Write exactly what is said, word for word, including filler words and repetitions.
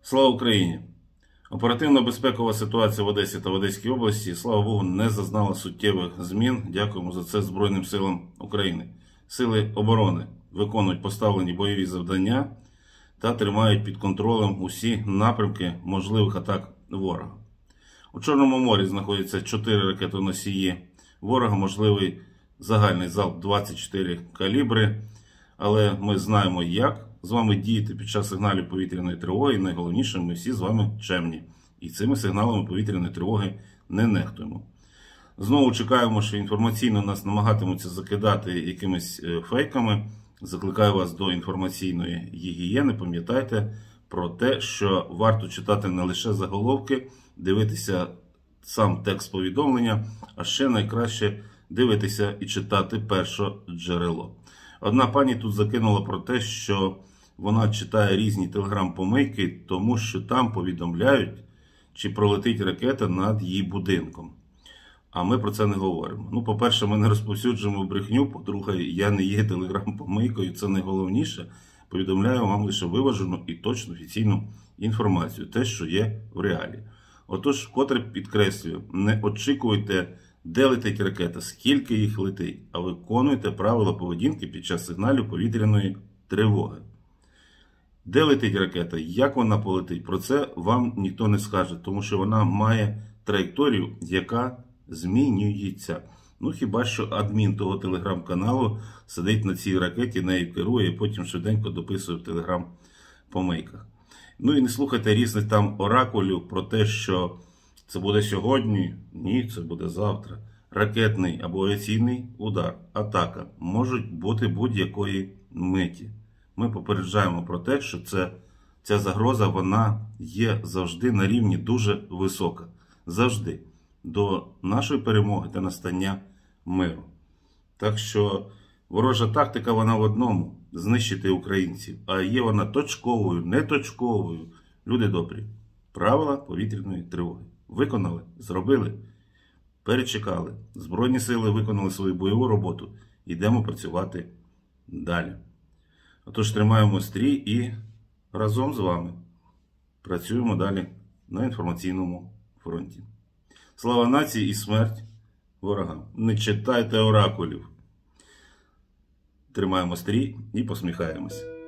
Слава Україні! Оперативно-безпекова ситуація в Одесі та в Одеській області, слава Богу, не зазнала суттєвих змін. Дякуємо за це Збройним силам України. Сили оборони виконують поставлені бойові завдання та тримають під контролем усі напрямки можливих атак ворога. У Чорному морі знаходяться чотири ракетоносії ворога, можливий загальний залп двадцять чотири калібри, але ми знаємо, як з вами діяти під час сигналів повітряної тривоги, і найголовніше, ми всі з вами чемні. І цими сигналами повітряної тривоги не нехтуємо. Знову чекаємо, що інформаційно нас намагатимуться закидати якимись фейками. Закликаю вас до інформаційної гігієни. Пам'ятайте про те, що варто читати не лише заголовки, дивитися сам текст повідомлення, а ще найкраще дивитися і читати першоджерело. Одна пані тут закинула про те, що вона читає різні телеграм-помийки, тому що там повідомляють, чи пролетить ракета над її будинком. А ми про це не говоримо. Ну, по-перше, ми не розповсюджуємо брехню, по-друге, я не є телеграм-помийкою, це найголовніше. Повідомляю вам лише виважену і точну офіційну інформацію, те, що є в реалі. Отож, вкотре підкреслюю, не очікуйте, де летить ракета, скільки їх летить, а виконуйте правила поведінки під час сигналів повітряної тривоги. Де летить ракета, як вона полетить, про це вам ніхто не скаже, тому що вона має траєкторію, яка змінюється. Ну, хіба що адмін того телеграм-каналу сидить на цій ракеті, нею керує і потім швиденько дописує в телеграм-помийках. Ну і не слухайте різних там оракулів про те, що це буде сьогодні, ні, це буде завтра. Ракетний або авіаційний удар, атака можуть бути будь-якої миті. Ми попереджаємо про те, що це, ця загроза, вона є завжди на рівні дуже висока. Завжди. До нашої перемоги та настання миру. Так що ворожа тактика, вона в одному – знищити українців. А є вона точковою, не точковою. Люди добрі. Правила повітряної тривоги. Виконали, зробили, перечекали. Збройні сили виконали свою бойову роботу. Йдемо працювати далі. Отож, тримаємо стрій і разом з вами працюємо далі на інформаційному фронті. Слава нації і смерть ворогам. Не читайте оракулів. Тримаємо стрій і посміхаємось.